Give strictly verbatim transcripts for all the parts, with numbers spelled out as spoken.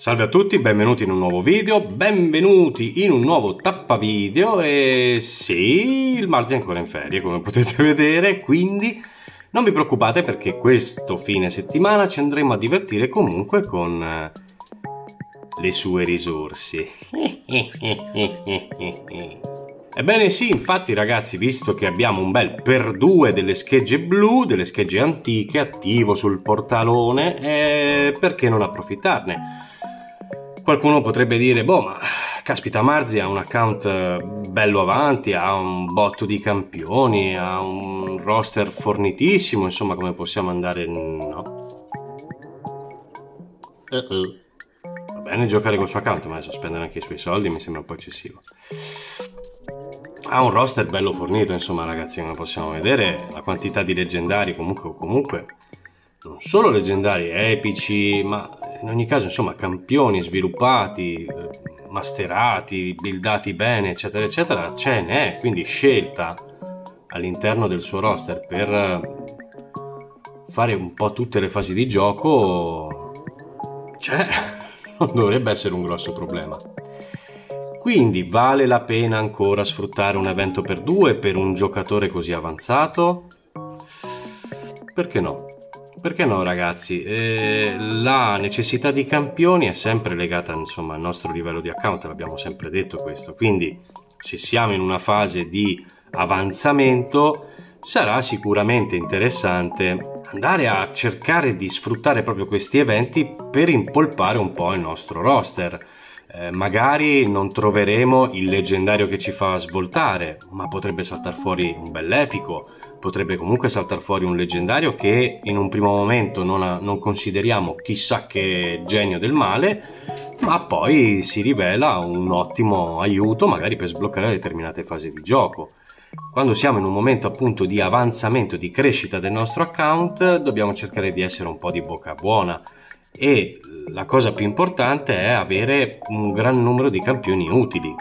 Salve a tutti, benvenuti in un nuovo video, benvenuti in un nuovo tappavideo e sì, il Marzi è ancora in ferie come potete vedere, quindi non vi preoccupate perché questo fine settimana ci andremo a divertire comunque con eh, le sue risorse. Ebbene sì, infatti ragazzi, visto che abbiamo un bel per due delle schegge blu, delle schegge antiche, attivo sul portalone, eh, perché non approfittarne? Qualcuno potrebbe dire, boh, ma caspita, Marzi ha un account bello avanti, ha un botto di campioni, ha un roster fornitissimo, insomma, come possiamo andare? No. Uh-uh. Va bene giocare col suo account, ma adesso spendere anche i suoi soldi mi sembra un po' eccessivo. Ha un roster bello fornito, insomma, ragazzi, come possiamo vedere, la quantità di leggendari comunque, comunque non solo leggendari, epici, ma in ogni caso, insomma, campioni sviluppati, masterati, buildati bene, eccetera, eccetera, ce n'è, quindi scelta all'interno del suo roster per fare un po' tutte le fasi di gioco, cioè, non dovrebbe essere un grosso problema. Quindi vale la pena ancora sfruttare un evento per due per un giocatore così avanzato? Perché no? Perché no, ragazzi? Eh, la necessità di campioni è sempre legata, insomma, al nostro livello di account, l'abbiamo sempre detto questo. Quindi se siamo in una fase di avanzamento sarà sicuramente interessante andare a cercare di sfruttare proprio questi eventi per impolpare un po' il nostro roster. Eh, magari non troveremo il leggendario che ci fa svoltare, ma potrebbe saltar fuori un bell'epico, potrebbe comunque saltar fuori un leggendario che in un primo momento non, ha, non consideriamo chissà che genio del male, ma poi si rivela un ottimo aiuto magari per sbloccare determinate fasi di gioco. Quando siamo in un momento appunto di avanzamento, di crescita del nostro account, dobbiamo cercare di essere un po' di bocca buona. E la cosa più importante è avere un gran numero di campioni utili.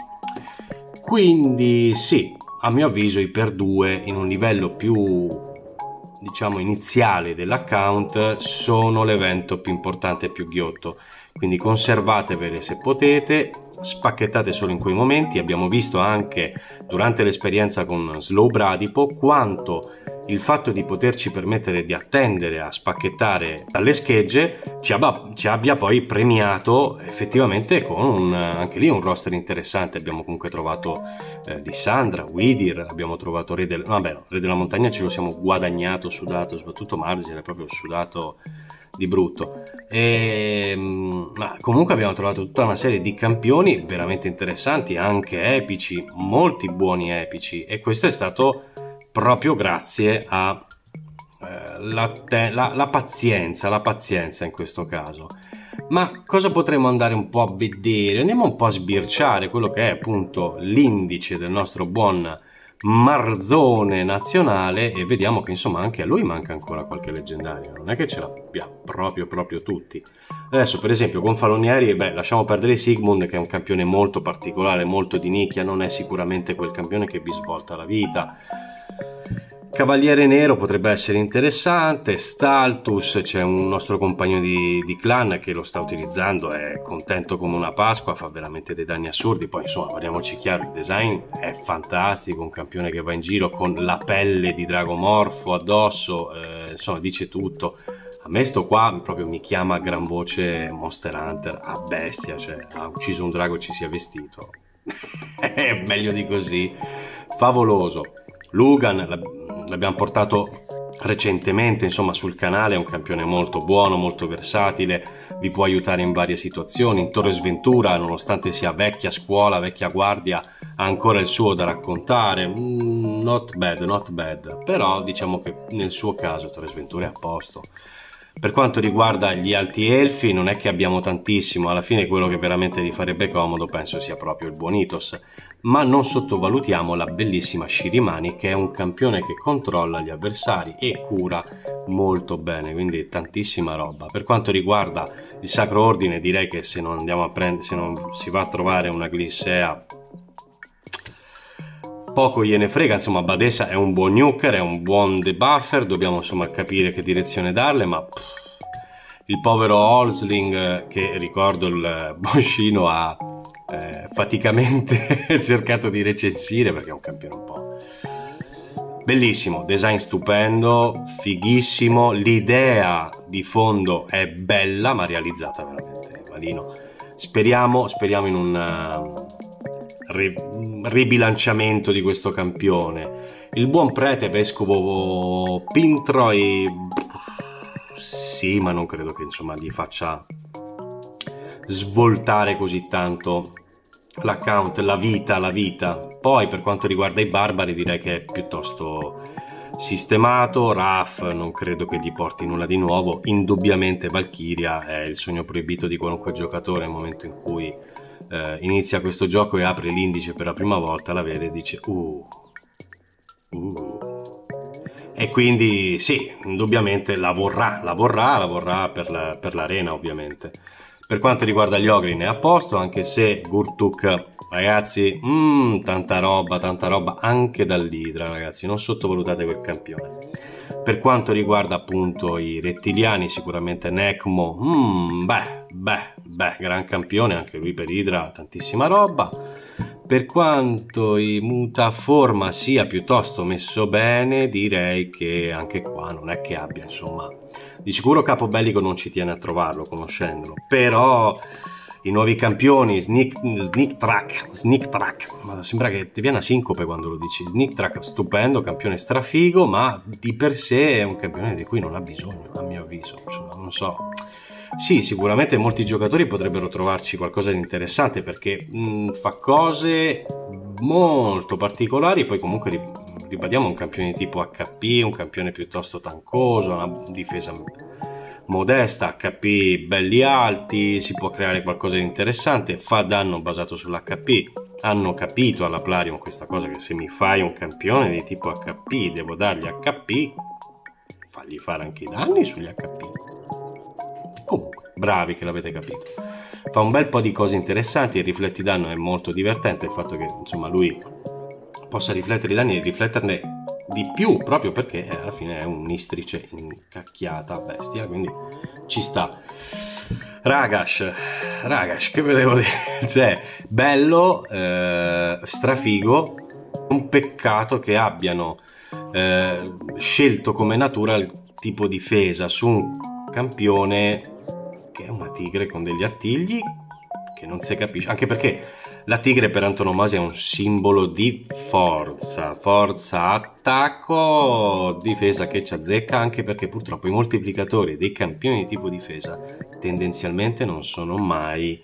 Quindi sì, a mio avviso i per due in un livello più, diciamo, iniziale dell'account sono l'evento più importante e più ghiotto. Quindi conservatevele se potete, spacchettate solo in quei momenti. Abbiamo visto anche durante l'esperienza con Slow Bradipo quanto il fatto di poterci permettere di attendere a spacchettare dalle schegge ci abbia, ci abbia poi premiato effettivamente con un, anche lì un roster interessante. Abbiamo comunque trovato eh, Lissandra, Widir, abbiamo trovato Re, del, vabbè, no, Re della Montagna ce lo siamo guadagnato, sudato, soprattutto Marzi è proprio sudato di brutto. E, ma comunque abbiamo trovato tutta una serie di campioni veramente interessanti, anche epici, molti buoni epici, e questo è stato proprio grazie a eh, la, te- la, la pazienza, la pazienza in questo caso. Ma cosa potremmo andare un po' a vedere? Andiamo un po' a sbirciare quello che è appunto l'indice del nostro buon Marzone nazionale e vediamo che insomma anche a lui manca ancora qualche leggendario, non è che ce l'abbia proprio proprio tutti. Adesso per esempio con Falonieri, beh, lasciamo perdere Sigmund che è un campione molto particolare, molto di nicchia, non è sicuramente quel campione che vi svolta la vita. Cavaliere Nero potrebbe essere interessante, Staltus, c'è un nostro compagno di, di clan che lo sta utilizzando, è contento come una Pasqua, fa veramente dei danni assurdi, poi insomma parliamoci chiaro, il design è fantastico, un campione che va in giro con la pelle di Dragomorfo addosso, eh, insomma dice tutto. A me sto qua proprio mi chiama a gran voce Monster Hunter, a bestia, cioè ha ucciso un drago e ci sia vestito. È meglio di così, favoloso. Lugan l'abbiamo portato recentemente insomma sul canale, è un campione molto buono, molto versatile, vi può aiutare in varie situazioni. In Torre Sventura, nonostante sia vecchia scuola, vecchia guardia, ha ancora il suo da raccontare. mm, not bad, not bad, però diciamo che nel suo caso Torre Sventura è a posto. Per quanto riguarda gli alti elfi non è che abbiamo tantissimo, alla fine quello che veramente gli farebbe comodo penso sia proprio il Bonitos, ma non sottovalutiamo la bellissima Shirimani che è un campione che controlla gli avversari e cura molto bene, quindi tantissima roba. Per quanto riguarda il Sacro Ordine direi che se non andiamo a prendere, se non si va a trovare una Glissea poco gliene frega, insomma Badessa è un buon nuker, è un buon debuffer, dobbiamo insomma capire che direzione darle, ma pff, il povero Holsling, che ricordo il Boschino ha eh, faticamente cercato di recensire perché è un campione un po'... Bellissimo, design stupendo, fighissimo, l'idea di fondo è bella ma realizzata veramente malino. Speriamo, speriamo in un uh, ri ribilanciamento di questo campione. Il buon prete vescovo Pintroy, sì, ma non credo che insomma gli faccia svoltare così tanto l'account, la vita, la vita. Poi per quanto riguarda i barbari direi che è piuttosto sistemato. Raph non credo che gli porti nulla di nuovo. Indubbiamente Valkyria è il sogno proibito di qualunque giocatore. Nel momento in cui eh, inizia questo gioco e apre l'indice per la prima volta, la vede e dice uh, uh. E quindi sì, indubbiamente la vorrà, la vorrà, la vorrà per la, per l'arena ovviamente. Per quanto riguarda gli ogri ne è a posto, anche se Gurtuk, ragazzi, mm, tanta roba, tanta roba anche dall'Idra, ragazzi, non sottovalutate quel campione. Per quanto riguarda appunto i rettiliani, sicuramente Necmo, mm, beh, beh, beh, gran campione, anche lui per Idra, tantissima roba. Per quanto i mutaforma sia piuttosto messo bene, direi che anche qua non è che abbia, insomma, di sicuro Capo Bellico non ci tiene a trovarlo conoscendolo, però i nuovi campioni, Sneak, Sneak Track, Sneak Track, ma sembra che ti viene a sincope quando lo dici, Sneak Track stupendo, campione strafigo, ma di per sé è un campione di cui non ha bisogno, a mio avviso, insomma, non so. Sì, sicuramente molti giocatori potrebbero trovarci qualcosa di interessante perché mh, fa cose molto particolari, poi comunque ribadiamo un campione tipo acca pi, un campione piuttosto tancoso, una difesa modesta, acca pi belli alti, si può creare qualcosa di interessante, fa danno basato sull'acca pi. Hanno capito alla Plarium questa cosa, che se mi fai un campione di tipo acca pi devo dargli acca pi, fagli fare anche i danni sugli acca pi. Comunque, bravi che l'avete capito. Fa un bel po' di cose interessanti, il rifletti danno è molto divertente, il fatto che insomma lui possa riflettere i danni e rifletterne di più, proprio perché alla fine è un istrice incacchiata bestia, quindi ci sta. Ragash, Ragash, che vedevo dire? Cioè, bello, eh, strafigo, un peccato che abbiano eh, scelto come natura il tipo difesa su un campione che è una tigre con degli artigli che non si capisce, anche perché la tigre per antonomasia è un simbolo di forza, forza, attacco, difesa che ci azzecca, anche perché purtroppo i moltiplicatori dei campioni di tipo difesa tendenzialmente non sono mai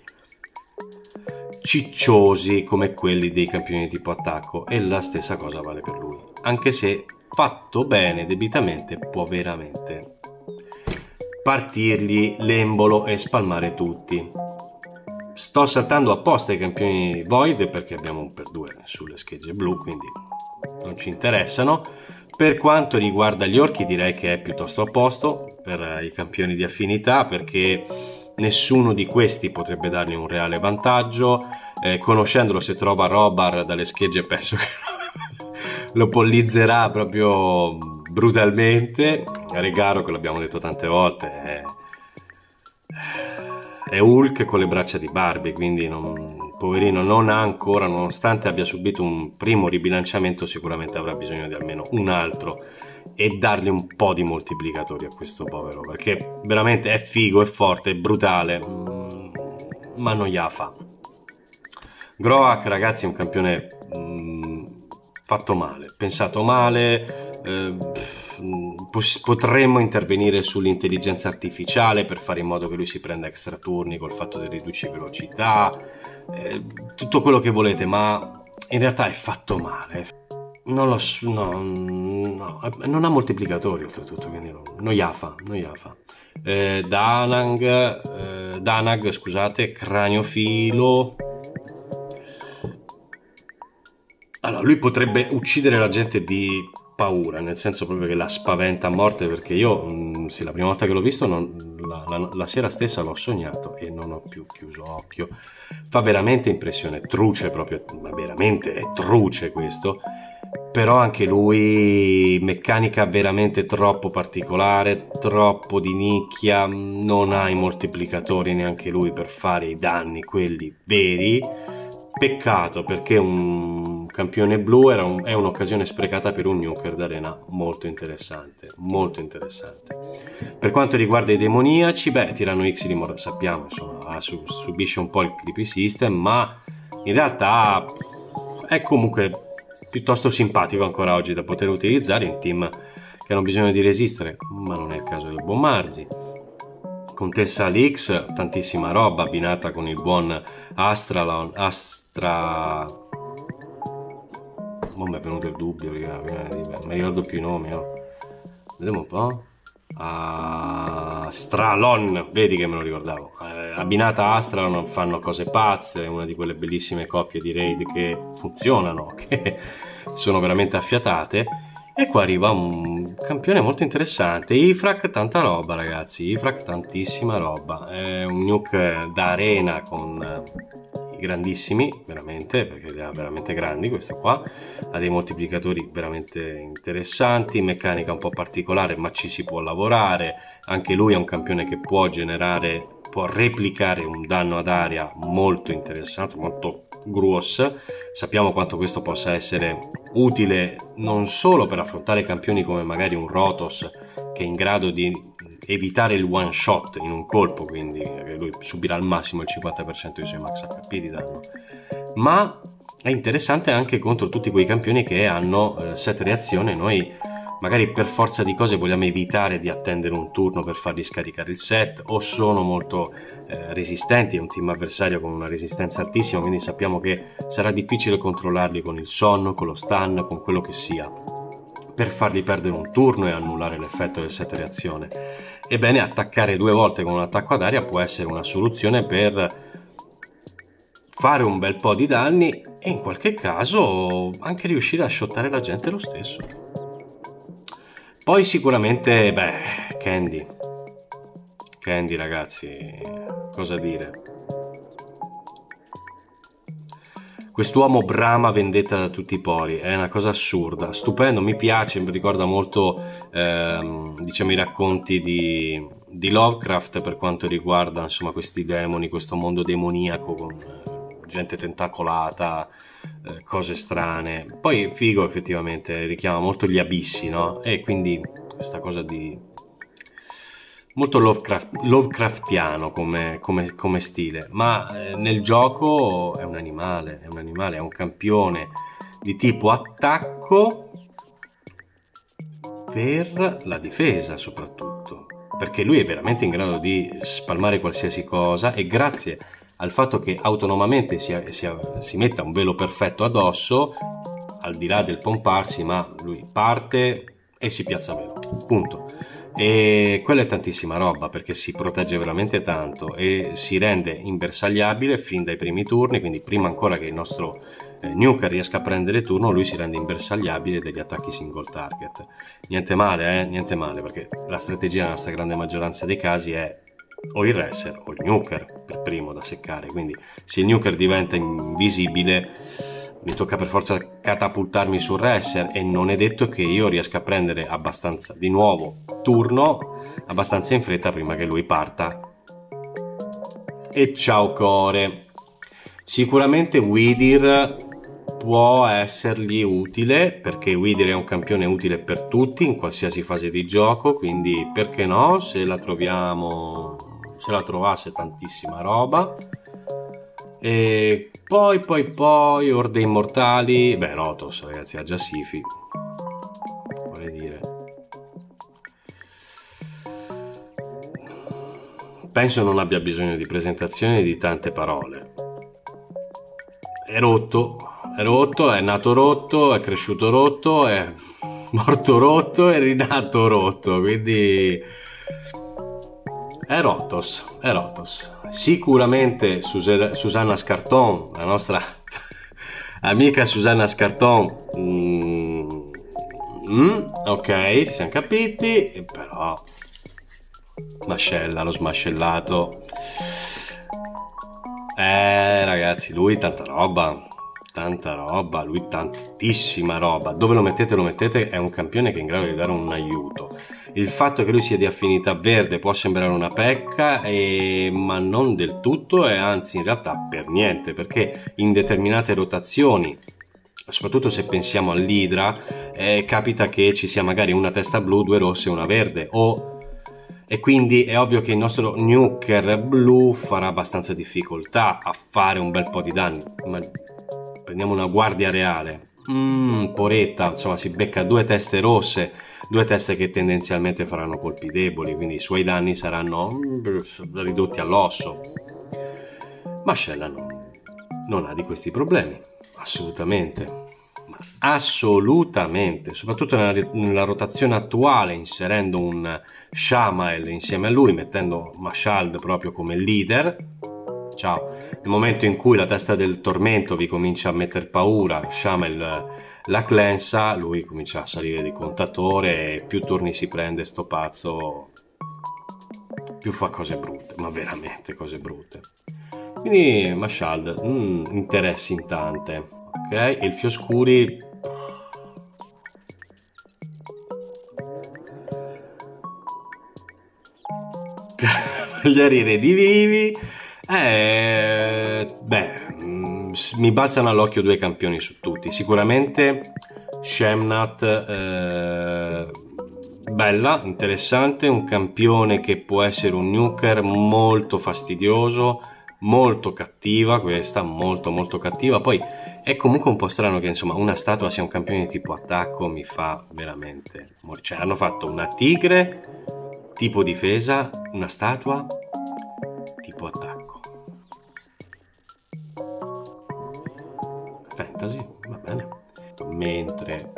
cicciosi come quelli dei campioni di tipo attacco, e la stessa cosa vale per lui, anche se fatto bene debitamente può veramente partirgli l'embolo e spalmare tutti. Sto saltando apposta i campioni Void perché abbiamo un per due sulle schegge blu, quindi non ci interessano. Per quanto riguarda gli orchi direi che è piuttosto a posto per i campioni di affinità, perché nessuno di questi potrebbe dargli un reale vantaggio. Eh, conoscendolo, se trova Robar dalle schegge penso che lo pollizzerà proprio brutalmente. Regaro, che l'abbiamo detto tante volte, è, è Hulk con le braccia di Barbie, quindi non, poverino non ha ancora, nonostante abbia subito un primo ribilanciamento, sicuramente avrà bisogno di almeno un altro, e dargli un po' di moltiplicatori a questo povero, perché veramente è figo, è forte, è brutale, ma non gliela fa. Groak, ragazzi, è un campione mh, fatto male, pensato male. eh, Potremmo intervenire sull'intelligenza artificiale per fare in modo che lui si prenda extra turni col fatto di riduci velocità, eh, tutto quello che volete, ma in realtà è fatto male. Non lo so, no, no, non ha moltiplicatori oltretutto, quindi non, non gliela fa, non gliela fa. Eh, Danag, eh, Danag, scusate, craniofilo. Allora, lui potrebbe uccidere la gente di paura, nel senso proprio che la spaventa a morte, perché io, mh, sì, la prima volta che l'ho visto, non, la, la, la sera stessa l'ho sognato e non ho più chiuso occhio. Fa veramente impressione, truce proprio, ma veramente è truce questo. però anche lui meccanica veramente troppo particolare, troppo di nicchia, non ha i moltiplicatori neanche lui per fare i danni, quelli veri. Peccato, perché un campione blu era un- è un'occasione sprecata per un nuker d'arena molto interessante, molto interessante. Per quanto riguarda i demoniaci, beh, Tirano X di Mor- sappiamo, insomma, ha su- subisce un po' il creepy system, ma in realtà è comunque piuttosto simpatico ancora oggi da poter utilizzare in team che hanno bisogno di resistere, ma non è il caso del buon Marzi. Contessa Alix, tantissima roba abbinata con il buon Astralon, Astra... Oh, mi è venuto il dubbio, raga, non mi ricordo più i nomi, oh. Vediamo un po'. Astralon, vedi che me lo ricordavo. Eh, abbinata a Astralon fanno cose pazze, è una di quelle bellissime coppie di raid che funzionano, che sono veramente affiatate. E qua arriva un campione molto interessante. Ifrak, tanta roba, ragazzi. Ifrak, tantissima roba. È un nuke da arena con eh, i grandissimi, veramente, perché li ha veramente grandi questo qua. Ha dei moltiplicatori veramente interessanti, meccanica un po' particolare, ma ci si può lavorare. Anche lui è un campione che può generare, può replicare un danno ad area molto interessante, molto grosso. Sappiamo quanto questo possa essere utile non solo per affrontare campioni come magari un Rotos, che è in grado di evitare il one shot in un colpo, quindi lui subirà al massimo il cinquanta per cento dei suoi max H P di danno, ma è interessante anche contro tutti quei campioni che hanno eh, set reazione. Noi magari per forza di cose vogliamo evitare di attendere un turno per fargli scaricare il set, o sono molto eh, resistenti, è un team avversario con una resistenza altissima, quindi sappiamo che sarà difficile controllarli con il sonno, con lo stun, con quello che sia, per fargli perdere un turno e annullare l'effetto del set reazione. Ebbene, attaccare due volte con un attacco ad aria può essere una soluzione per fare un bel po' di danni e in qualche caso anche riuscire a shottare la gente lo stesso. Poi sicuramente, beh, Candy. Candy, ragazzi, cosa dire? Quest'uomo brama vendetta da tutti i pori, è una cosa assurda, stupendo, mi piace, mi ricorda molto ehm, diciamo i racconti di, di Lovecraft per quanto riguarda insomma questi demoni, questo mondo demoniaco con eh, gente tentacolata, eh, cose strane. Poi figo effettivamente, richiama molto gli abissi, no? E quindi questa cosa di molto Lovecraft, Lovecraftiano come, come, come stile, ma eh, nel gioco è un animale, è un animale, è un campione di tipo attacco per la difesa soprattutto, perché lui è veramente in grado di spalmare qualsiasi cosa e grazie al fatto che autonomamente si, si, si metta un velo perfetto addosso, al di là del pomparsi, ma lui parte e si piazza velo, punto. E quella è tantissima roba perché si protegge veramente tanto e si rende imbersagliabile fin dai primi turni, quindi prima ancora che il nostro eh, nuker riesca a prendere turno, lui si rende imbersagliabile degli attacchi single target. Niente male, eh? Niente male, perché la strategia nella stragrande maggioranza dei casi è o il racer o il nuker per primo da seccare, quindi se il nuker diventa invisibile mi tocca per forza catapultarmi sul racer e non è detto che io riesca a prendere abbastanza di nuovo turno abbastanza in fretta prima che lui parta. E ciao core. Sicuramente Widir può essergli utile, perché Widir è un campione utile per tutti in qualsiasi fase di gioco, quindi perché no, se la troviamo, se la trovasse tantissima roba. E poi poi poi Orde Immortali, beh, Rotos ragazzi, ha già Sifi, vorrei dire, penso non abbia bisogno di presentazioni di tante parole. È rotto, è rotto, è nato rotto, è cresciuto rotto, è morto rotto, è rinato rotto, quindi è Rotos, è Rotos. Sicuramente Sus- Susanna Scarton, la nostra amica Susanna Scarton, mm, mm, ok, ci siamo capiti, però mascella, lo smascellato. Eh ragazzi, lui tanta roba, tanta roba, lui tantissima roba. Dove lo mettete lo mettete, è un campione che è in grado di dare un aiuto. Il fatto che lui sia di affinità verde può sembrare una pecca, e... ma non del tutto, e anzi in realtà per niente, perché in determinate rotazioni, soprattutto se pensiamo all'Idra, eh, capita che ci sia magari una testa blu, due rosse e una verde, o... e quindi è ovvio che il nostro nuker blu farà abbastanza difficoltà a fare un bel po' di danni. Ma prendiamo una guardia reale, mm, poretta, insomma si becca due teste rosse, due teste che tendenzialmente faranno colpi deboli, quindi i suoi danni saranno ridotti all'osso. Mascella non, non ha di questi problemi, assolutamente, ma assolutamente, soprattutto nella, nella rotazione attuale, inserendo un Shamael insieme a lui, mettendo Mashald proprio come leader. Ciao, nel momento in cui la testa del tormento vi comincia a mettere paura, Shamael la clensa, lui comincia a salire di contatore, e più turni si prende sto pazzo, più fa cose brutte, ma veramente cose brutte. Quindi Mashald, mm, interessi in tante, ok? E il Fioscuri, Cavalieri Redivivi, eh, beh, mm, mi balzano all'occhio due campioni su tutti. Sicuramente Shemnat, eh, bella, interessante, un campione che può essere un nuker molto fastidioso, molto cattiva, questa molto molto cattiva. Poi è comunque un po' strano che insomma una statua sia un campione di tipo attacco, mi fa veramente morire. Cioè hanno fatto una tigre tipo difesa, una statua tipo attacco. Fantasy, va bene. Mentre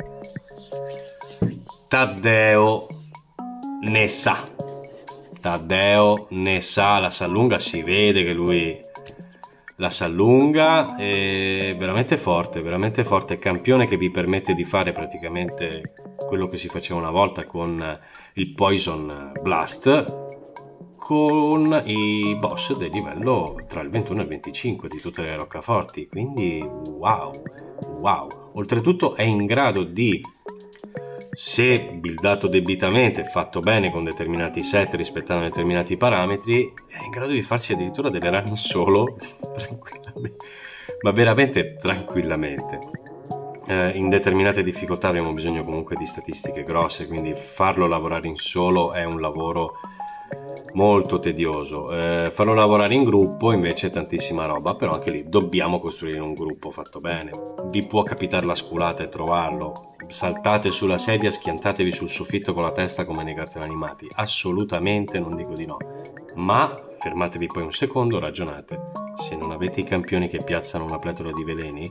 Taddeo ne sa, Taddeo ne sa, la sa lunga, si vede che lui la sa lunga, è veramente forte, veramente forte, campione che vi permette di fare praticamente quello che si faceva una volta con il Poison Blast, con i boss del livello tra il ventuno e il venticinque di tutte le roccaforti, quindi wow, wow. Oltretutto è in grado di, se buildato debitamente, fatto bene con determinati set, rispettando determinati parametri, è in grado di farsi addirittura delle run in solo tranquillamente, ma veramente tranquillamente. Eh, in determinate difficoltà abbiamo bisogno comunque di statistiche grosse, quindi farlo lavorare in solo è un lavoro molto tedioso. Eh, farlo lavorare in gruppo invece è tantissima roba, però anche lì dobbiamo costruire un gruppo fatto bene. Vi può capitare la sculata e trovarlo, saltate sulla sedia, schiantatevi sul soffitto con la testa come nei cartoni animati, assolutamente non dico di no, ma fermatevi poi un secondo, ragionate. Se non avete i campioni che piazzano una pletora di veleni,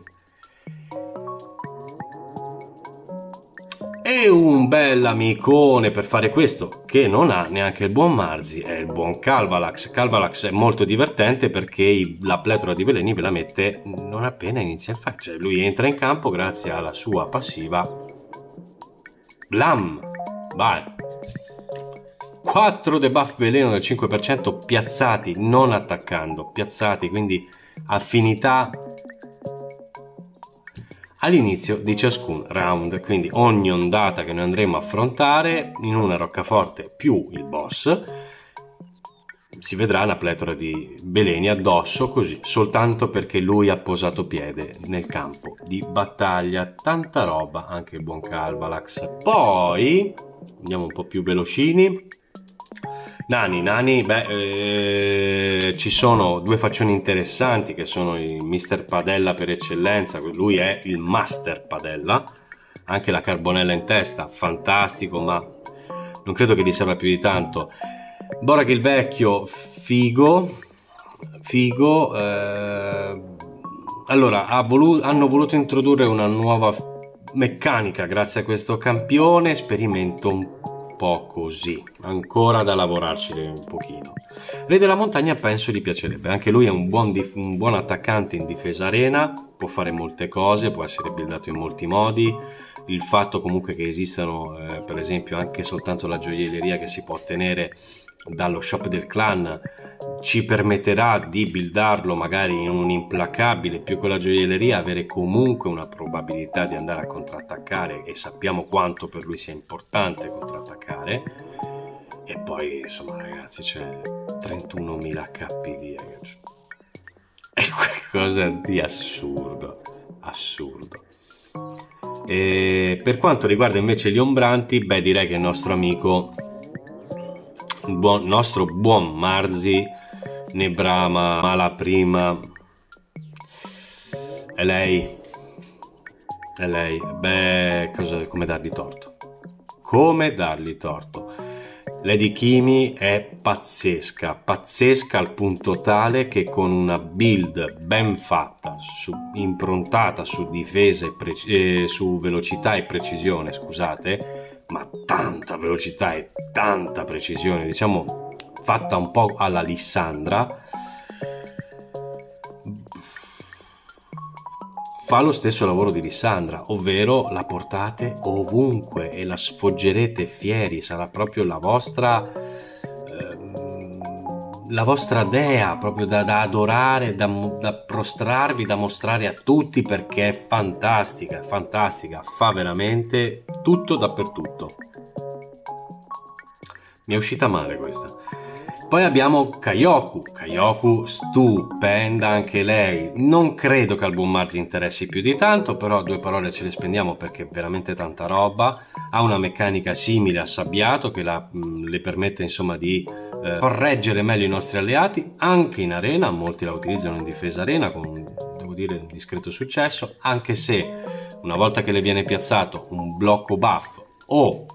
e un bel amicone per fare questo che non ha neanche il buon Marzi è il buon Calvalax. Calvalax è molto divertente perché la pletora di veleni ve la mette non appena inizia il fight, cioè lui entra in campo grazie alla sua passiva, blam, vai, quattro debuff veleno del cinque per cento piazzati, non attaccando, piazzati, quindi affinità all'inizio di ciascun round, quindi ogni ondata che noi andremo a affrontare in una roccaforte più il boss si vedrà una pletora di veleni addosso, così soltanto perché lui ha posato piede nel campo di battaglia. Tanta roba, anche il buon Calvalax. Poi andiamo un po' più velocini. Nani, Nani, beh, eh, ci sono due faccioni interessanti che sono il mister Padella per eccellenza, lui è il Master Padella, anche la carbonella in testa, fantastico, ma non credo che gli serva più di tanto. Borag il vecchio, figo, figo, eh, allora ha volu- hanno voluto introdurre una nuova meccanica grazie a questo campione, esperimento un po' così, ancora da lavorarci un pochino. Re della montagna penso gli piacerebbe, anche lui è un buon, dif- un buon attaccante in difesa arena, può fare molte cose, può essere buildato in molti modi. Il fatto comunque che esistano eh, per esempio anche soltanto la gioielleria che si può ottenere dallo shop del clan ci permetterà di buildarlo magari in un implacabile più con la gioielleria, avere comunque una probabilità di andare a contrattaccare, e sappiamo quanto per lui sia importante contrattaccare. E poi insomma ragazzi, c'è trentunomila H P lì, ragazzi. È qualcosa di assurdo, assurdo. E per quanto riguarda invece gli ombranti, beh, direi che il nostro amico, il buon, nostro buon Marzi, ne brama alla prima. È lei, è lei. Beh, cosa, come dargli torto? Come dargli torto? Lady Kimi è pazzesca, pazzesca al punto tale che con una build ben fatta, su, improntata su difesa e preci- eh, su velocità e precisione, scusate, ma tanta velocità e tanta precisione, diciamo fatta un po' alla Lissandra, fa lo stesso lavoro di Lissandra, ovvero la portate ovunque e la sfoggerete fieri, sarà proprio la vostra ehm, la vostra dea, proprio da, da adorare, da, da prostrarvi, da mostrare a tutti, perché è fantastica, è fantastica, fa veramente tutto dappertutto. Mi è uscita male questa. Poi abbiamo Kaioku, Kaioku stupenda anche lei. Non credo che al buon Marzi interessi più di tanto, però due parole ce le spendiamo perché è veramente tanta roba. Ha una meccanica simile a Sabbiato che la, mh, le permette insomma di eh, correggere meglio i nostri alleati anche in arena. Molti la utilizzano in difesa arena con, devo dire, un discreto successo, anche se una volta che le viene piazzato un blocco buff o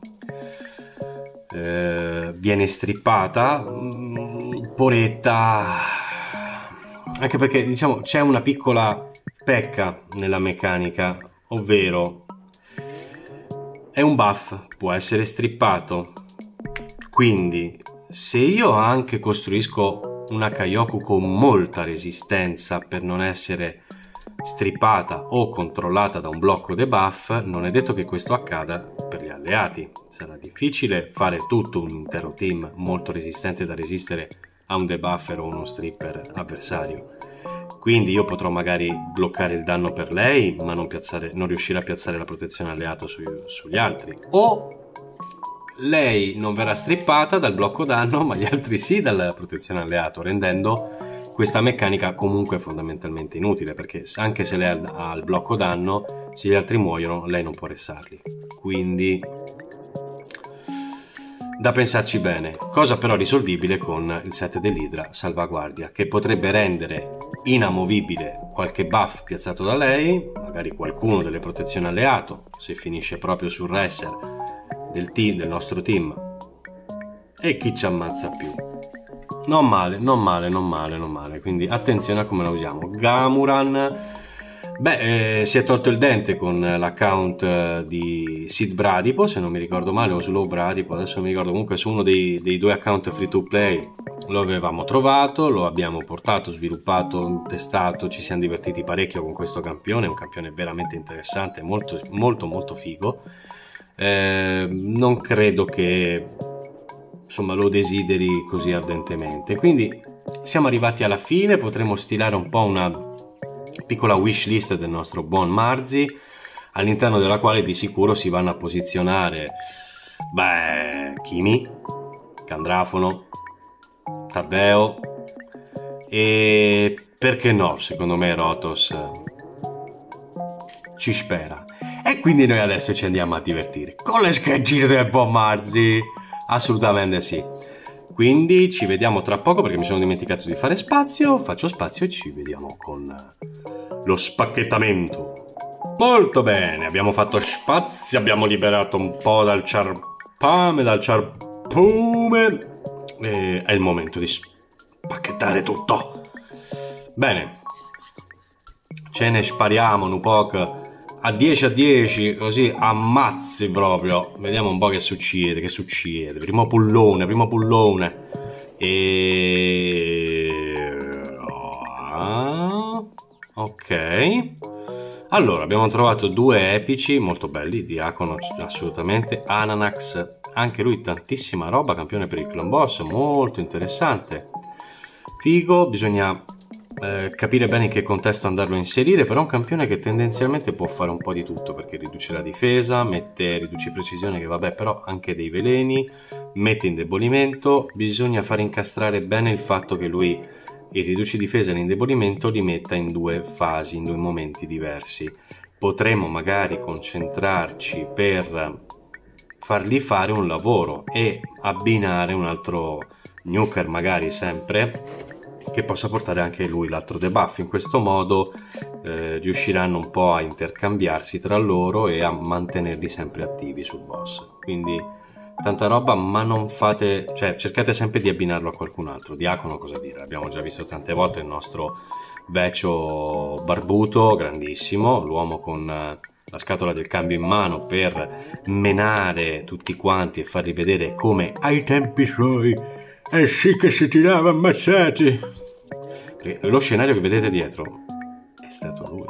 Eh, viene strippata, mh, poretta, anche perché diciamo c'è una piccola pecca nella meccanica, ovvero è un buff, può essere strippato, quindi se io anche costruisco una Kaioku con molta resistenza per non essere strippata o controllata da un blocco debuff, non è detto che questo accada per gli alleati. Sarà difficile fare tutto un intero team molto resistente da resistere a un debuffer o uno stripper avversario. Quindi io potrò magari bloccare il danno per lei, ma non, piazzare, non riuscire a piazzare la protezione alleato su, sugli altri. O lei non verrà strippata dal blocco danno, ma gli altri sì dalla protezione alleato, rendendo questa meccanica comunque fondamentalmente inutile, perché anche se lei ha il blocco danno, se gli altri muoiono lei non può ressarli. Quindi da pensarci bene, cosa però risolvibile con il set dell'Idra salvaguardia, che potrebbe rendere inamovibile qualche buff piazzato da lei, magari qualcuno delle protezioni alleato se finisce proprio sul resser del team, del nostro team, e chi ci ammazza più. Non male, non male, non male, non male. Quindi attenzione a come la usiamo. Gamuran, beh, eh, si è tolto il dente con l'account eh, di Sid Bradipo, se non mi ricordo male, o Slow Bradipo, adesso non mi ricordo, comunque su uno dei, dei due account free to play lo avevamo trovato, lo abbiamo portato, sviluppato, testato, ci siamo divertiti parecchio con questo campione, un campione veramente interessante, molto molto molto figo. Eh, non credo che insomma lo desideri così ardentemente, quindi siamo arrivati alla fine. Potremo stilare un po' una piccola wish list del nostro buon Marzi, all'interno della quale di sicuro si vanno a posizionare beh Kimi, Candrafono, Taddeo e perché no, secondo me Rotos ci spera. E quindi noi adesso ci andiamo a divertire con le schedine del buon Marzi. Assolutamente sì. Quindi ci vediamo tra poco, perché mi sono dimenticato di fare spazio. Faccio spazio e ci vediamo con lo spacchettamento. Molto bene, abbiamo fatto spazio, abbiamo liberato un po' dal ciarpame, dal ciarpume, e è il momento di spacchettare tutto. Bene, ce ne spariamo un po' a dieci a dieci, così ammazzi proprio. Vediamo un po' che succede, che succede. Primo pullone, primo pullone. E... ok. Allora, abbiamo trovato due epici molto belli, Diacono assolutamente, Ananax, anche lui tantissima roba, campione per il clan boss, molto interessante. Figo, bisogna eh, capire bene in che contesto andarlo a inserire, però è un campione che tendenzialmente può fare un po' di tutto, perché riduce la difesa, mette riduce precisione, che vabbè, però anche dei veleni, mette indebolimento, bisogna far incastrare bene il fatto che lui i riduci difesa e l'indebolimento li metta in due fasi, in due momenti diversi. Potremmo magari concentrarci per fargli fare un lavoro e abbinare un altro nuker, magari sempre, che possa portare anche lui l'altro debuff. In questo modo eh, riusciranno un po' a intercambiarsi tra loro e a mantenerli sempre attivi sul boss. Quindi tanta roba, ma non fate, cioè cercate sempre di abbinarlo a qualcun altro. Diacono, cosa dire, abbiamo già visto tante volte il nostro vecchio barbuto, grandissimo, l'uomo con la scatola del cambio in mano per menare tutti quanti e farli vedere come ai tempi suoi è sì che si tirava ammazzati. Perché lo scenario che vedete dietro è stato lui.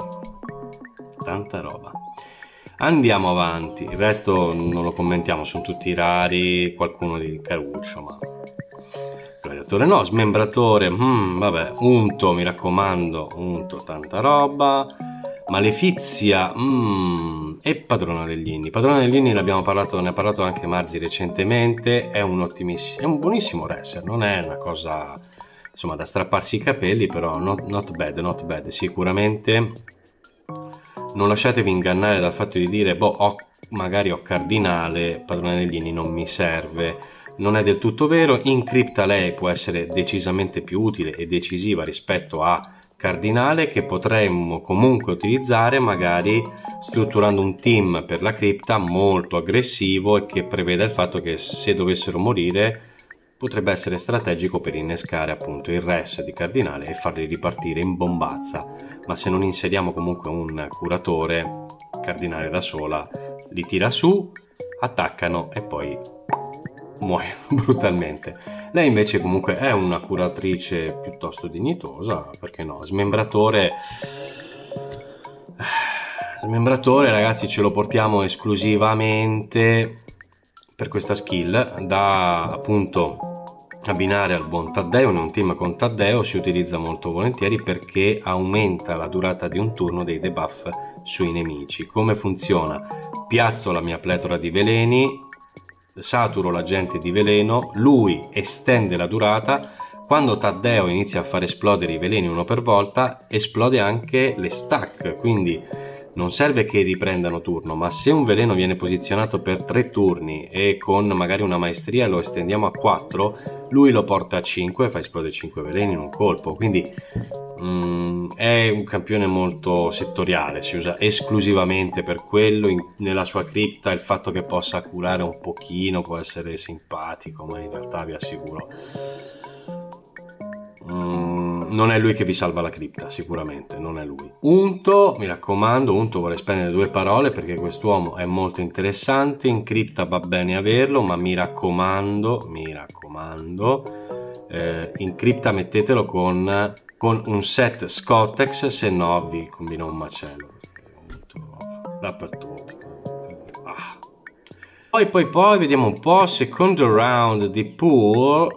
Tanta roba. Andiamo avanti, il resto non lo commentiamo, sono tutti rari, qualcuno di caruccio, ma gladiatore no, smembratore, hmm, vabbè, unto, mi raccomando, unto, tanta roba, malefizia, hmm, e padrona degli inni. Padrona degli inni ne abbiamo parlato, ne ha parlato anche Marzi recentemente, è un ottimissimo, è un buonissimo wrestler, non è una cosa insomma da strapparsi i capelli, però not, not bad, not bad, sicuramente. Non lasciatevi ingannare dal fatto di dire, boh, ho, magari ho cardinale, padrone degli inni non mi serve. Non è del tutto vero, in cripta lei può essere decisamente più utile e decisiva rispetto a cardinale, che potremmo comunque utilizzare magari strutturando un team per la cripta molto aggressivo e che preveda il fatto che se dovessero morire potrebbe essere strategico per innescare appunto il res di cardinale e farli ripartire in bombazza. Ma se non inseriamo comunque un curatore, cardinale da sola li tira su, attaccano e poi muoiono brutalmente. Lei invece comunque è una curatrice piuttosto dignitosa, perché no? Smembratore, smembratore ragazzi, ce lo portiamo esclusivamente per questa skill, da appunto abbinare al buon Taddeo. In un team con Taddeo si utilizza molto volentieri perché aumenta la durata di un turno dei debuff sui nemici. Come funziona? Piazzo la mia pletora di veleni, saturo l'agente di veleno, lui estende la durata. Quando Taddeo inizia a far esplodere i veleni uno per volta, esplode anche le stack, quindi non serve che riprendano turno, ma se un veleno viene posizionato per tre turni e con magari una maestria lo estendiamo a quattro, lui lo porta a cinque e fa esplodere cinque veleni in un colpo. Quindi mm, è un campione molto settoriale, si usa esclusivamente per quello. In, nella sua cripta il fatto che possa curare un pochino può essere simpatico, ma in realtà vi assicuro Mm, non è lui che vi salva la cripta, sicuramente non è lui. Unto, mi raccomando, Unto vuole spendere due parole perché quest'uomo è molto interessante. In cripta va bene averlo, ma mi raccomando, mi raccomando, eh, in cripta mettetelo con, con un set Scottex, se no vi combina un macello. Unto dappertutto. Ah. Poi poi poi vediamo un po', secondo round di pool.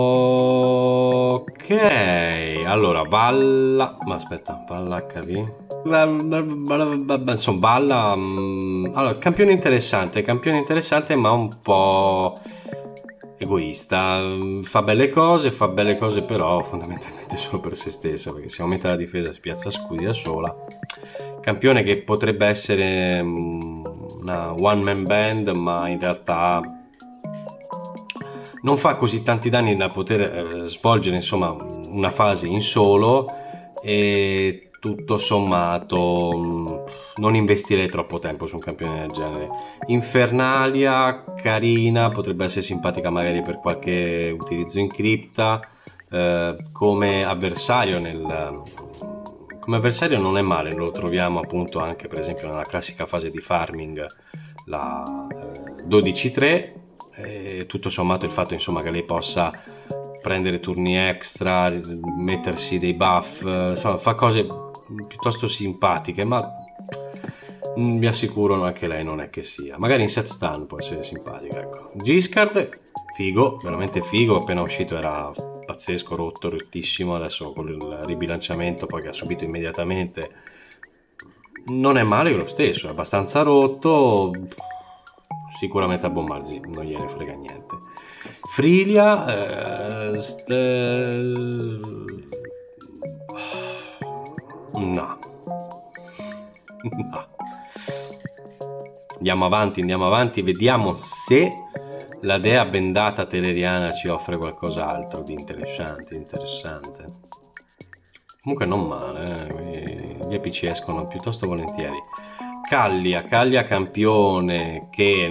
Ok, allora Valla, ma aspetta, Valla acca vu, insomma Valla, mm, allora campione interessante, campione interessante ma un po' egoista, fa belle cose, fa belle cose però fondamentalmente solo per se stessa, perché se aumenta la difesa si piazza scudi da sola. Campione che potrebbe essere una one man band, ma in realtà non fa così tanti danni da poter eh, svolgere insomma una fase in solo, e tutto sommato mh, non investirei troppo tempo su un campione del genere. Infernalia, carina, potrebbe essere simpatica magari per qualche utilizzo in cripta, eh, come avversario nel... come avversario non è male, lo troviamo appunto anche per esempio nella classica fase di farming, la eh, dodici tre. E tutto sommato il fatto insomma che lei possa prendere turni extra, mettersi dei buff, insomma fa cose piuttosto simpatiche, ma Mm, vi assicuro anche lei non è che sia. Magari in set stun può essere simpatica, ecco. Giscard, figo, veramente figo, appena uscito era pazzesco, rotto, rottissimo, adesso con il ribilanciamento poi che ha subito immediatamente non è male lo stesso, è abbastanza rotto, sicuramente a Bombarzi non gliene frega niente. Frilia, eh, st- eh, no, no. Andiamo avanti, andiamo avanti, vediamo se la dea bendata teleriana ci offre qualcos'altro di interessante, interessante. Comunque non male, eh? Gli epi ci escono piuttosto volentieri. Callia, Callia campione che...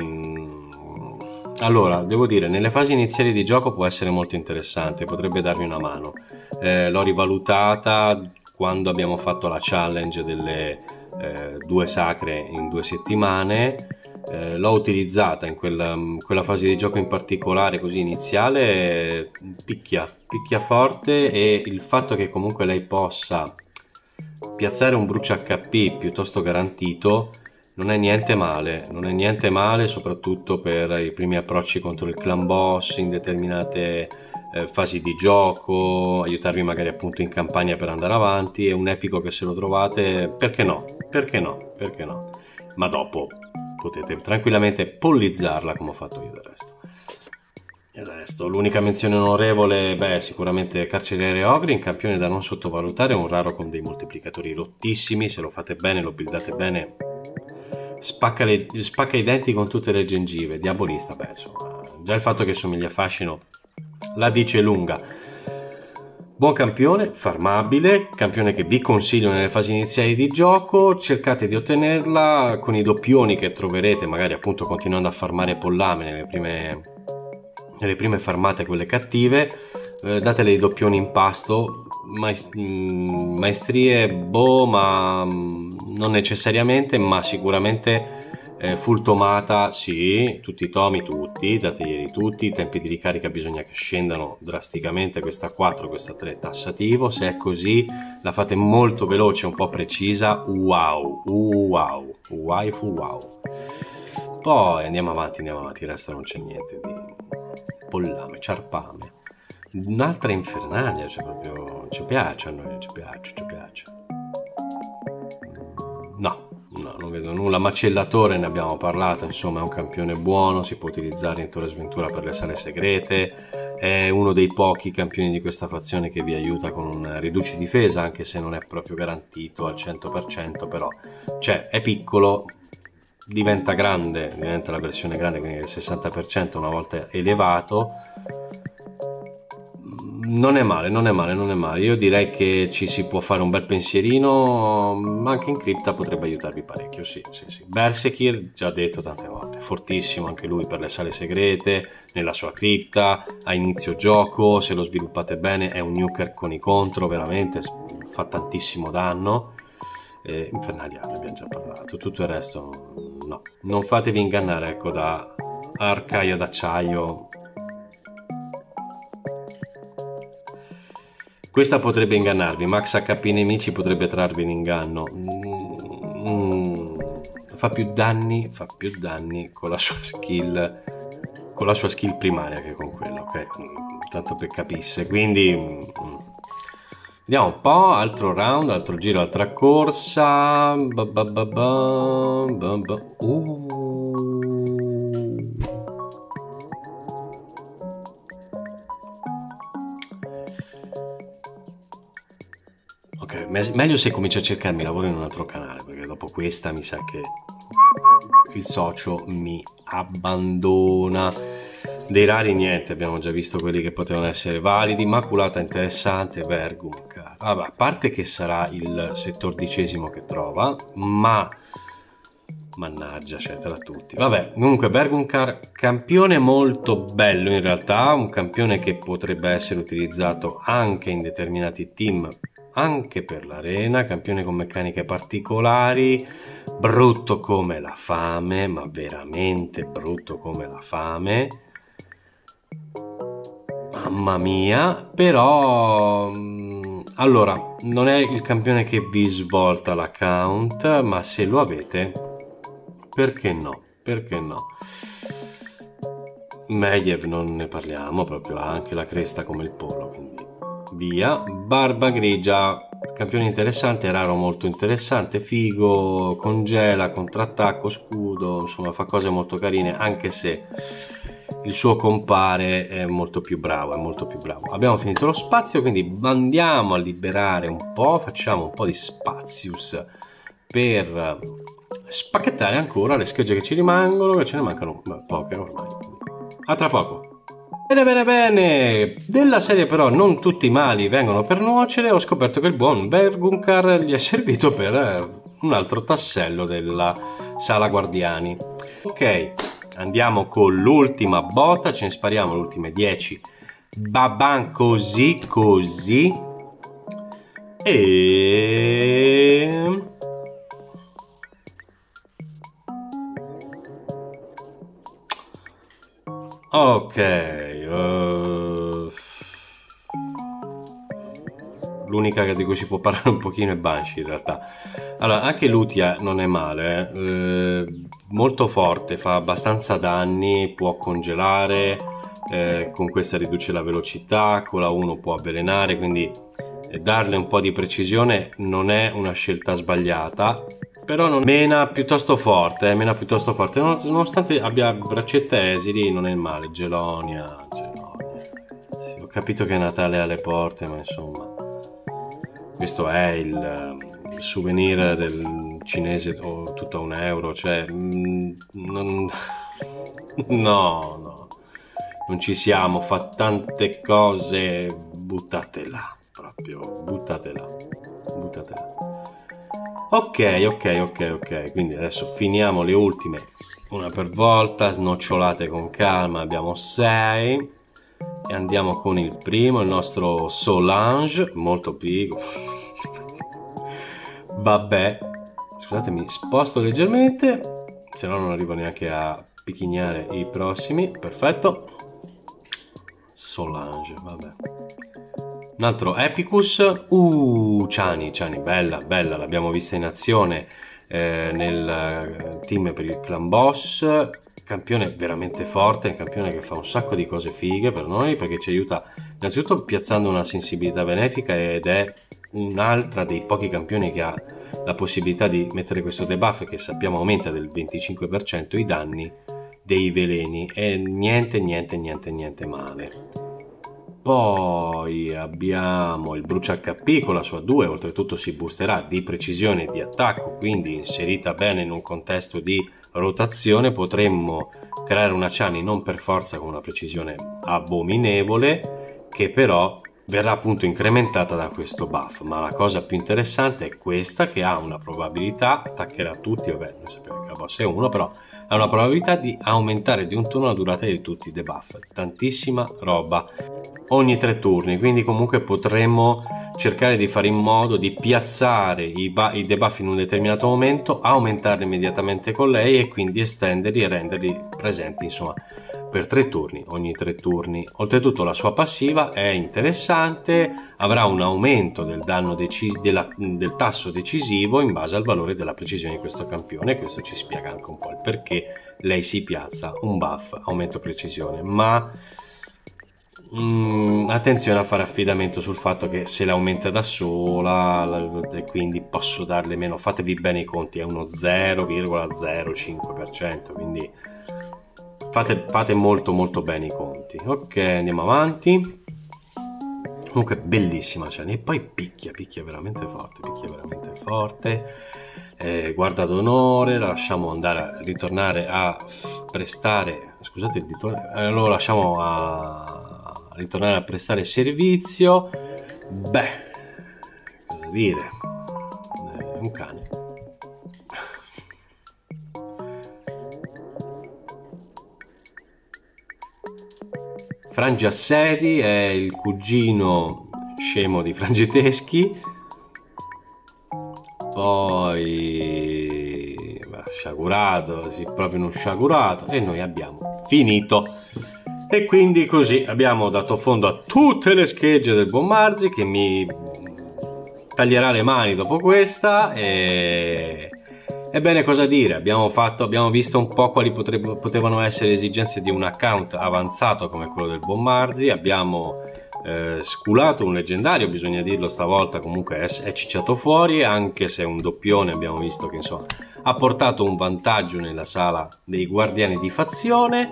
Allora, devo dire, nelle fasi iniziali di gioco può essere molto interessante, potrebbe darmi una mano. Eh, l'ho rivalutata quando abbiamo fatto la challenge delle eh, due sacre in due settimane. Eh, l'ho utilizzata in quella, quella fase di gioco in particolare, così iniziale, picchia, picchia forte, e il fatto che comunque lei possa piazzare un brucia acca pi piuttosto garantito non è niente male, non è niente male, soprattutto per i primi approcci contro il clan boss in determinate eh, fasi di gioco, aiutarvi magari appunto in campagna per andare avanti. È un epico che se lo trovate, perché no? Perché no? Perché no? Ma dopo potete tranquillamente pollizzarla come ho fatto io del resto. Il resto, l'unica menzione onorevole, beh, sicuramente Carceriere Ogre, in campione da non sottovalutare, un raro con dei moltiplicatori rottissimi, se lo fate bene, lo buildate bene, spacca, le, spacca i denti con tutte le gengive. Diabolista, beh, insomma, già il fatto che somiglia a Fascino la dice lunga. Buon campione, farmabile, campione che vi consiglio nelle fasi iniziali di gioco. Cercate di ottenerla con i doppioni che troverete, magari appunto continuando a farmare pollame nelle prime, nelle prime farmate, quelle cattive. Eh, datele i doppioni in pasto, maest- mh, maestrie, boh, ma mh, non necessariamente, ma sicuramente eh, full tomata, sì, tutti i tomi, tutti, dateglieli tutti. I tempi di ricarica bisogna che scendano drasticamente, questa quattro, questa tre tassativo. Se è così, la fate molto veloce, un po' precisa, wow, wow, waifu wow. Poi andiamo avanti, andiamo avanti, il resto non c'è niente di pollame, ciarpame. Un'altra infernalia, cioè proprio ci piace a noi, ci piace, ci piace. No, no, non vedo nulla. Macellatore ne abbiamo parlato, insomma è un campione buono, si può utilizzare in Torre Sventura per le sale segrete, è uno dei pochi campioni di questa fazione che vi aiuta con un riduci difesa, anche se non è proprio garantito al cento per cento, però cioè è piccolo, diventa grande, diventa la versione grande, quindi il sessanta per cento una volta elevato. Non è male, non è male, non è male. Io direi che ci si può fare un bel pensierino, ma anche in cripta potrebbe aiutarvi parecchio, sì, sì, sì. Berserkir, già detto tante volte, fortissimo anche lui per le sale segrete, nella sua cripta, a inizio gioco, se lo sviluppate bene è un nuker con i contro, veramente, fa tantissimo danno. Eh, Infernalia, ne abbiamo già parlato, tutto il resto no. Non fatevi ingannare, ecco, da arcaio d'acciaio. Questa potrebbe ingannarvi, Max acca pi nemici potrebbe trarvi in inganno. Mm, fa più danni, fa più danni con la sua skill, con la sua skill primaria che con quella, ok? Tanto per capisse. Quindi mm, vediamo un po', altro round, altro giro, altra corsa. Ba ba ba ba, ba ba. Uh. Ok, me- meglio se comincio a cercarmi lavoro in un altro canale, perché dopo questa mi sa che il socio mi abbandona. Dei rari niente, abbiamo già visto quelli che potevano essere validi. Maculata interessante, Vergumcar. Vabbè, a parte che sarà il settordicesimo che trova, ma mannaggia, cioè tra tutti. Vabbè, comunque Vergumcar, campione molto bello in realtà, un campione che potrebbe essere utilizzato anche in determinati team, anche per l'arena, campione con meccaniche particolari, brutto come la fame, ma veramente brutto come la fame. Mamma mia, però allora non è il campione che vi svolta l'account, ma se lo avete perché no? Perché no? Mediev non ne parliamo, proprio ha anche la cresta come il pollo, quindi via. Barba grigia, campione interessante, raro molto interessante, figo, congela, contrattacco, scudo, insomma fa cose molto carine, anche se il suo compare è molto più bravo, è molto più bravo. Abbiamo finito lo spazio, quindi andiamo a liberare un po', facciamo un po' di spazius per spacchettare ancora le schegge che ci rimangono, che ce ne mancano beh, poche ormai. A tra poco. Bene, bene, bene. Della serie però non tutti i mali vengono per nuocere. Ho scoperto che il buon Bergunkar gli è servito per eh, un altro tassello della sala guardiani. Ok, andiamo con l'ultima botta. Ce ne spariamo le ultime dieci. Baban così, così. E... ok, uh... l'unica di cui si può parlare un pochino è Banshee in realtà. Allora, anche Lutia non è male, eh? Eh, molto forte, fa abbastanza danni, può congelare, eh, con questa riduce la velocità, con la uno può avvelenare, quindi eh, darle un po' di precisione non è una scelta sbagliata. Però non... mena piuttosto forte, eh, mena piuttosto forte, nonostante abbia braccette esili, non è male. Gelonia, Gelonia, ragazzi. Ho capito che Natale è alle porte, ma insomma, questo è il, il souvenir del cinese o tutto a un euro, cioè, mm, non... no, no, non ci siamo, fa tante cose, buttatela, proprio, buttatela, buttatela. Ok, ok, ok, ok, quindi adesso finiamo le ultime una per volta, snocciolate con calma, abbiamo sei e andiamo con il primo, il nostro Solange, molto piccolo. Vabbè, scusatemi, sposto leggermente, se no non arrivo neanche a picchignare i prossimi, perfetto. Solange, vabbè. Un altro Epicus, uh, Chani, Chani, bella, bella, l'abbiamo vista in azione eh, nel team per il clan boss, campione veramente forte, un campione che fa un sacco di cose fighe per noi perché ci aiuta innanzitutto piazzando una sensibilità benefica ed è un'altra dei pochi campioni che ha la possibilità di mettere questo debuff che sappiamo aumenta del venticinque per cento i danni dei veleni e niente, niente, niente, niente male. Poi abbiamo il brucia acca pi con la sua due, oltretutto si boosterà di precisione e di attacco, quindi inserita bene in un contesto di rotazione potremmo creare una Chani non per forza con una precisione abominevole, che però verrà appunto incrementata da questo buff. Ma la cosa più interessante è questa, che ha una probabilità, attaccherà tutti, vabbè noi sappiamo che la boss è uno, però ha una probabilità di aumentare di un turno la durata di tutti i debuff, tantissima roba ogni tre turni, quindi comunque potremmo cercare di fare in modo di piazzare i, i debuff in un determinato momento, aumentarli immediatamente con lei e quindi estenderli e renderli presenti insomma per tre turni, ogni tre turni. Oltretutto la sua passiva è interessante, avrà un aumento del danno decis- della, del tasso decisivo in base al valore della precisione di questo campione, e questo ci spiega anche un po' il perché lei si piazza un buff aumento precisione, ma Mm, attenzione a fare affidamento sul fatto che se l'aumenta da sola e quindi posso darle meno, fatevi bene i conti, è uno zero virgola zero cinque per cento, quindi fate, fate molto molto bene i conti. Ok, andiamo avanti. Comunque bellissima Chani, e poi picchia, picchia veramente forte, picchia veramente forte, eh, guarda d'onore, la lasciamo andare a ritornare a prestare, scusate il ditore, eh, lo lasciamo a ritornare a prestare servizio. Beh, cosa dire, è un cane. Frangiassedi è il cugino scemo di Frangiteschi. Poi sciagurato, sì, proprio uno sciagurato, e noi abbiamo finito. E quindi così abbiamo dato fondo a tutte le schegge del buon Marzi, che mi taglierà le mani dopo questa, e, Ebbene, cosa dire? Abbiamo fatto, abbiamo visto un po' quali potrebbero, potevano essere le esigenze di un account avanzato come quello del buon Marzi. Abbiamo eh, sculato un leggendario, bisogna dirlo stavolta, comunque è, è cicciato fuori, anche se è un doppione. Abbiamo visto che insomma ha portato un vantaggio nella sala dei guardiani di fazione.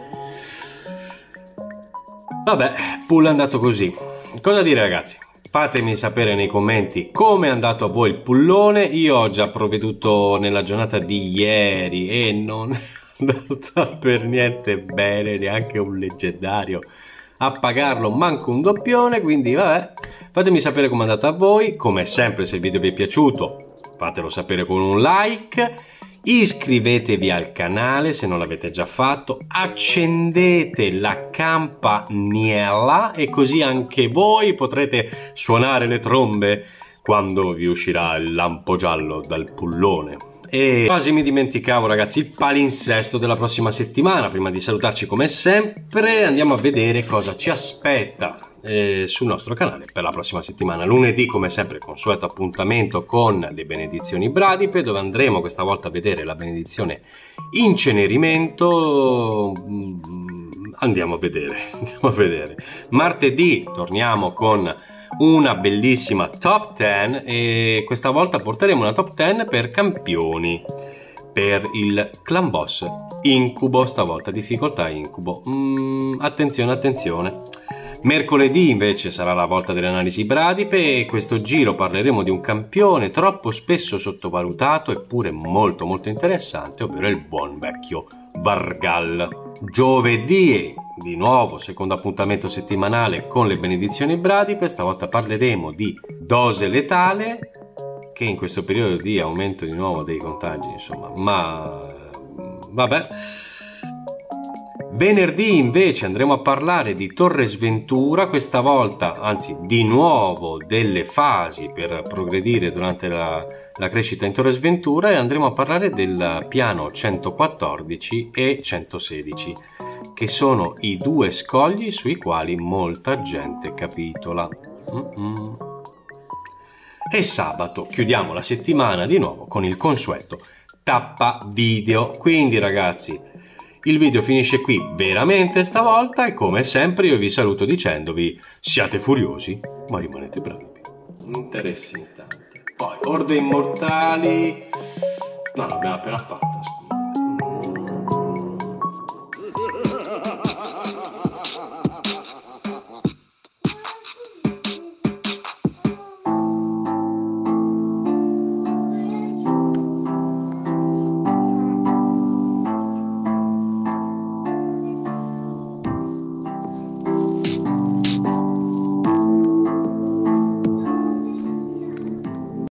Vabbè, pool è andato così. Cosa dire, ragazzi? Fatemi sapere nei commenti come è andato a voi il pullone. Io ho già provveduto nella giornata di ieri e non è andato per niente bene, neanche un leggendario a pagarlo, manco un doppione, quindi vabbè. Fatemi sapere come è andata a voi. Come sempre, se il video vi è piaciuto, fatelo sapere con un like. Iscrivetevi al canale se non l'avete già fatto, accendete la campanella e così anche voi potrete suonare le trombe quando vi uscirà il lampo giallo dal pullone. E quasi mi dimenticavo, ragazzi, il palinsesto della prossima settimana. Prima di salutarci, come sempre, andiamo a vedere cosa ci aspetta eh, sul nostro canale per la prossima settimana. Lunedì, come sempre, consueto appuntamento con le benedizioni bradipe, dove andremo questa volta a vedere la benedizione incenerimento. Andiamo a vedere, andiamo a vedere. Martedì torniamo con una bellissima top dieci e questa volta porteremo una top dieci per campioni, per il clan boss incubo, stavolta difficoltà incubo. Mm, attenzione, attenzione. Mercoledì invece sarà la volta delle analisi bradipe e questo giro parleremo di un campione troppo spesso sottovalutato eppure molto molto interessante, ovvero il buon vecchio Vargal. Giovedì di nuovo secondo appuntamento settimanale con le benedizioni bradipe, stavolta parleremo di dose letale, che in questo periodo di aumento di nuovo dei contagi, insomma, ma vabbè. Venerdì invece andremo a parlare di Torre Sventura, questa volta, anzi di nuovo, delle fasi per progredire durante la, la crescita in Torre Sventura, e andremo a parlare del piano centoquattordici e centosedici, che sono i due scogli sui quali molta gente capitola. Mm-mm. E sabato chiudiamo la settimana di nuovo con il consueto tappa video, quindi ragazzi il video finisce qui veramente stavolta e come sempre io vi saluto dicendovi siate furiosi ma rimanete bravi. Interessi in tante. Poi Orde Immortali no, l'abbiamo appena fatta.